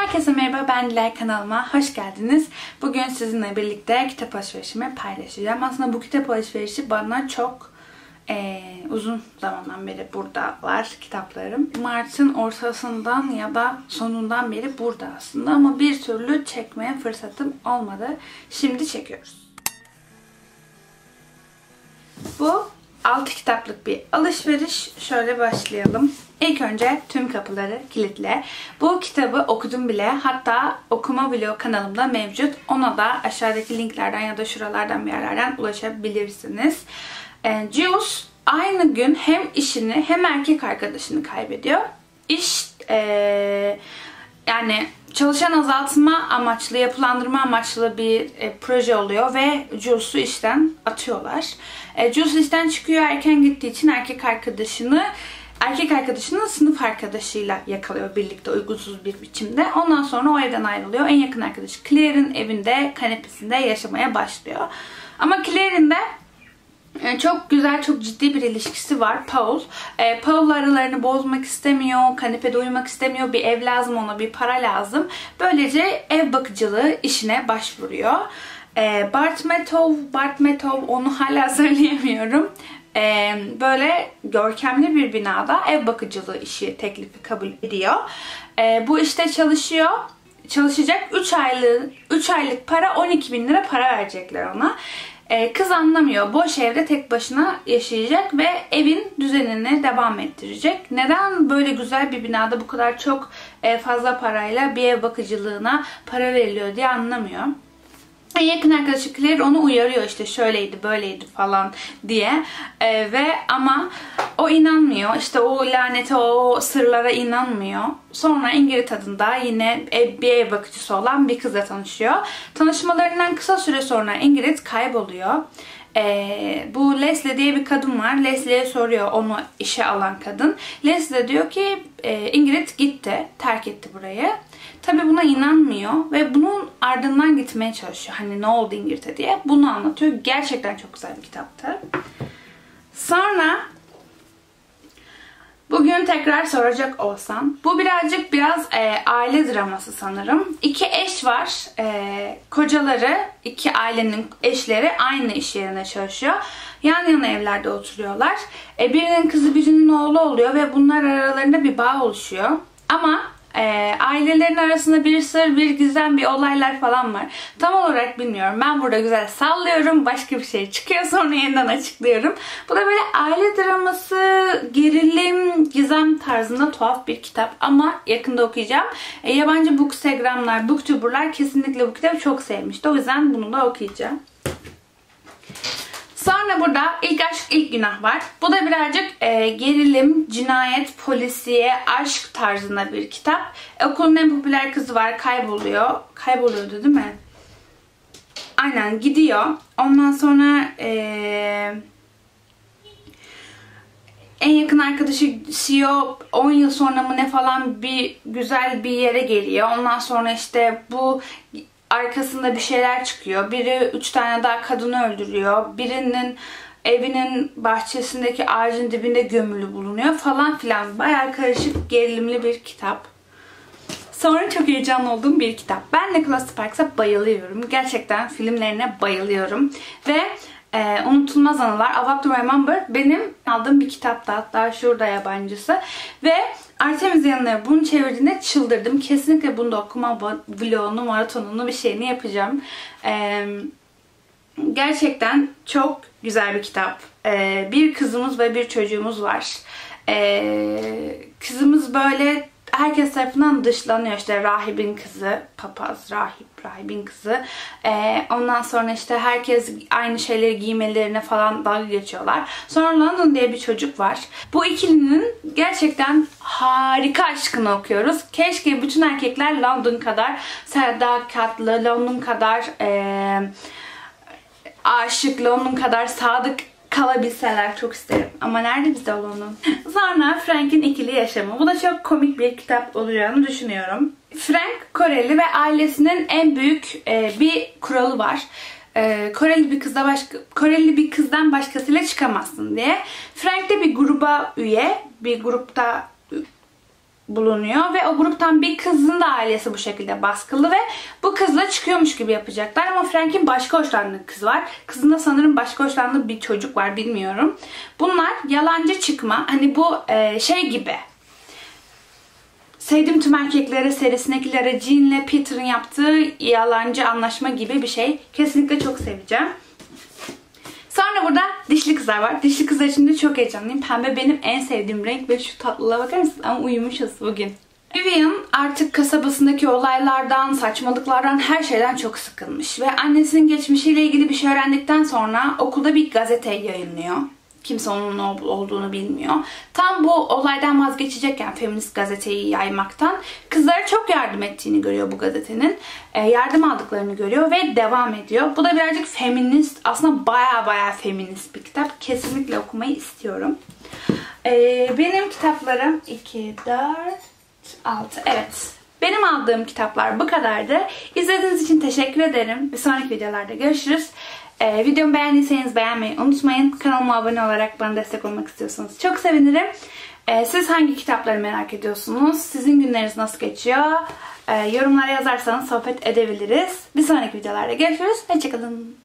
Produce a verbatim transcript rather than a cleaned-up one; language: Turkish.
Herkese merhaba, ben Dilay, kanalıma hoş geldiniz. Bugün sizinle birlikte kitap alışverişimi paylaşacağım. Aslında bu kitap alışverişi bana çok e, uzun zamandan beri burada var kitaplarım. Mart'ın ortasından ya da sonundan beri burada aslında ama bir türlü çekmeye fırsatım olmadı. Şimdi çekiyoruz. Bu altı kitaplık bir alışveriş. Şöyle başlayalım. İlk önce Tüm Kapıları Kilitle. Bu kitabı okudum bile. Hatta okuma vlog kanalımda mevcut. Ona da aşağıdaki linklerden ya da şuralardan bir yerlerden ulaşabilirsiniz. E, Jules aynı gün hem işini hem erkek arkadaşını kaybediyor. İş e, yani çalışan azaltma amaçlı, yapılandırma amaçlı bir e, proje oluyor ve Jules'u işten atıyorlar. E, Jules işten çıkıyor, erken gittiği için erkek arkadaşını erkek arkadaşının sınıf arkadaşıyla yakalıyor birlikte uygunsuz bir biçimde. Ondan sonra o evden ayrılıyor. En yakın arkadaşı Claire'in evinde, kanepesinde yaşamaya başlıyor. Ama Claire'in de çok güzel, çok ciddi bir ilişkisi var. Paul. E, Paul'la aralarını bozmak istemiyor. Kanepede uyumak istemiyor. Bir ev lazım ona, bir para lazım. Böylece ev bakıcılığı işine başvuruyor. E, Bartmetov, Bartmetov onu hala söyleyemiyorum. E, böyle görkemli bir binada ev bakıcılığı işi teklifi kabul ediyor. E, bu işte çalışıyor. Çalışacak üç aylık, üç aylık para on iki bin lira para verecekler ona. Kız anlamıyor. Boş evde tek başına yaşayacak ve evin düzenini devam ettirecek. Neden böyle güzel bir binada bu kadar çok fazla parayla bir ev bakıcılığına para veriliyor diye anlamıyor. En yakın arkadaşı Claire onu uyarıyor, işte şöyleydi böyleydi falan diye ee, ve ama o inanmıyor, işte o lanete, o sırlara inanmıyor. Sonra Ingrid adında yine ev, bir ev bakıcısı olan bir kızla tanışıyor. Tanışmalarından kısa süre sonra Ingrid kayboluyor. Ee, bu Leslie diye bir kadın var. Leslie'ye soruyor onu işe alan kadın. Leslie diyor ki e, Ingrid gitti, terk etti burayı. Tabi buna inanmıyor ve bunun ardından gitmeye çalışıyor. Hani ne oldu Ingrid'e diye. Bunu anlatıyor. Gerçekten çok güzel bir kitaptı. Sonra bugün tekrar soracak olsam. Bu birazcık biraz e, aile draması sanırım. İki eş var. E, kocaları, iki ailenin eşleri aynı iş yerine çalışıyor. Yan yana evlerde oturuyorlar. E, birinin kızı birinin oğlu oluyor ve bunlar aralarında bir bağ oluşuyor. Ama E, ailelerin arasında bir sır, bir gizem, bir olaylar falan var. Tam olarak bilmiyorum. Ben burada güzel sallıyorum. Başka bir şey çıkıyor, sonra yeniden açıklıyorum. Bu da böyle aile draması, gerilim, gizem tarzında tuhaf bir kitap. Ama yakında okuyacağım. E, yabancı bookstagramlar, booktuberlar kesinlikle bu kitabı çok sevmişti. O yüzden bunu da okuyacağım. Sonra burada İlk Aşk İlk Günah var. Bu da birazcık e, gerilim, cinayet, polisiye, aşk tarzında bir kitap. E, okulun en popüler kızı var, kayboluyor. Kayboluyordu değil mi? Aynen, gidiyor. Ondan sonra e, en yakın arkadaşı C E O on yıl sonra mı ne falan bir güzel bir yere geliyor. Ondan sonra işte bu arkasında bir şeyler çıkıyor. Biri üç tane daha kadını öldürüyor. Birinin evinin bahçesindeki ağacın dibinde gömülü bulunuyor falan filan. Bayağı karışık, gerilimli bir kitap. Sonra çok heyecanlı olduğum bir kitap. Ben Nicholas Sparks'a bayılıyorum. Gerçekten filmlerine bayılıyorum. Ve e, Unutulmaz Anılar, A Walk to Remember benim aldığım bir kitaptı. Hatta şurada yabancısı. Ve Artemis Yanıları bunu çevirdiğinde çıldırdım. Kesinlikle bunu da okuma vlogunu, maratonunu bir şeyini yapacağım. Ee, gerçekten çok güzel bir kitap. Ee, bir kızımız ve bir çocuğumuz var. Ee, kızımız böyle herkes tarafından dışlanıyor. İşte rahibin kızı, papaz, rahip, rahibin kızı. Ee, ondan sonra işte herkes aynı şeyleri giymelerine falan dalga geçiyorlar. Sonra London diye bir çocuk var. Bu ikilinin gerçekten harika aşkını okuyoruz. Keşke bütün erkekler London kadar sadakatli, London kadar ee, aşık, London kadar sadık kalabilseler çok isterim. Ama nerede bizde London? Sonra Frank'in ikili yaşamı. Bu da çok komik bir kitap olacağını düşünüyorum. Frank Koreli ve ailesinin en büyük e, bir kuralı var. E, Koreli bir kızla başka Koreli bir kızdan başkasıyla çıkamazsın diye. Frank de bir gruba üye, bir grupta bulunuyor ve o gruptan bir kızın da ailesi bu şekilde baskılı ve bu kızla çıkıyormuş gibi yapacaklar ama Frank'in başka hoşlandığı kız var. Kızın da sanırım başka hoşlandığı bir çocuk var, bilmiyorum. Bunlar yalancı çıkma, hani bu e, şey gibi. Sevdim Tüm Erkeklere serisindekilere Jean'le Peter'ın yaptığı yalancı anlaşma gibi bir şey. Kesinlikle çok seveceğim. Sonra burada dişli kızlar var. Dişli kızlar için de çok heyecanlıyım. Pembe benim en sevdiğim renk ve şu tatlılığa bakar mısınız? Ama uyumuşuz bugün. Vivian artık kasabasındaki olaylardan, saçmalıklardan, her şeyden çok sıkılmış. Ve annesinin geçmişiyle ilgili bir şey öğrendikten sonra okulda bir gazete yayınlıyor. Kimse onun ne olduğunu bilmiyor. Tam bu olaydan vazgeçecekken feminist gazeteyi yaymaktan kızlara çok yardım ettiğini görüyor bu gazetenin. E, yardım aldıklarını görüyor ve devam ediyor. Bu da birazcık feminist, aslında baya baya feminist bir kitap. Kesinlikle okumayı istiyorum. E, benim kitaplarım iki, dört, altı. Evet. Benim aldığım kitaplar bu kadardı. İzlediğiniz için teşekkür ederim. Bir sonraki videolarda görüşürüz. Ee, videomu beğendiyseniz beğenmeyi unutmayın. Kanalıma abone olarak bana destek olmak istiyorsanız çok sevinirim. Ee, siz hangi kitapları merak ediyorsunuz? Sizin günleriniz nasıl geçiyor? Ee, yorumlara yazarsanız sohbet edebiliriz. Bir sonraki videolarda görüşürüz. Hoşçakalın.